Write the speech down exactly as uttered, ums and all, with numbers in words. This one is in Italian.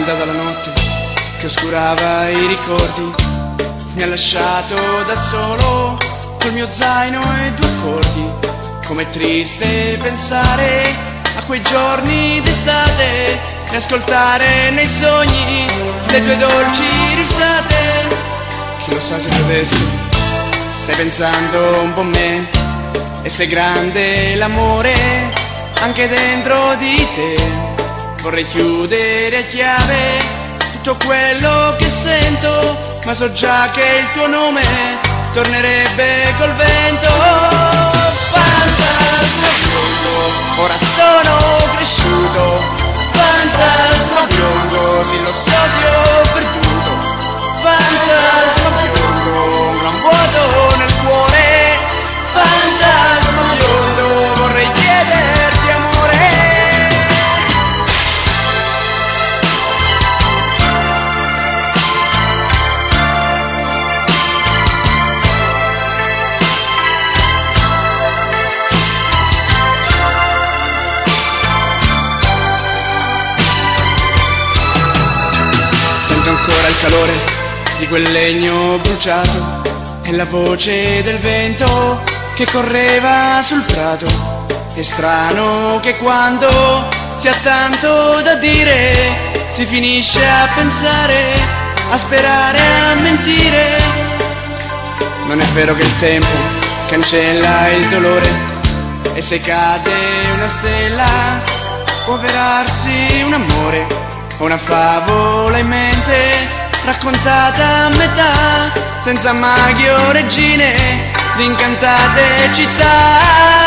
andata la notte che oscurava i ricordi, mi ha lasciato da solo col mio zaino e due accordi. Com'è triste pensare a quei giorni d'estate e ascoltare nei sogni le tue dolci risate. Chi lo sa se tu adesso stai pensando un po' a me e sei grande l'amore anche dentro di te. Vorrei chiudere a chiave tutto quello che sento, ma so già che il tuo nome tornerebbe col vento. Fantasma biondo, ora sono cresciuto. Fantasma biondo, sì lo so ti ho perduto. Fantasma biondo, un gran vuoto nel cuore. Fantasma biondo, vorrei chiederti amore. Sento ancora il calore di quel legno bruciato e la voce del vento che correva sul prato. È strano che quando si ha tanto da dire si finisce a pensare, a sperare, a mentire. Non è vero che il tempo cancella il dolore e se cade una stella può avverarsi un amore o una favola in mente raccontata a metà, senza maghi o regine di incantate città.